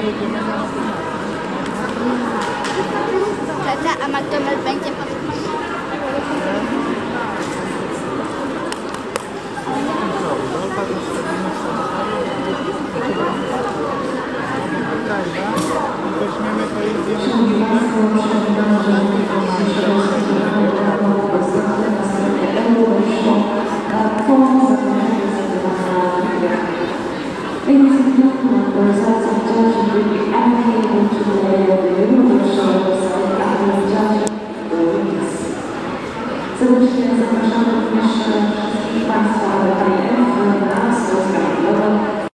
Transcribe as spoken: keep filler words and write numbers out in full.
jedziemy na Tata, a McDonald's będzie pod weźmiemy to i zjemy. Ladies and gentlemen, the results of judging will be allocated to the layer of the universal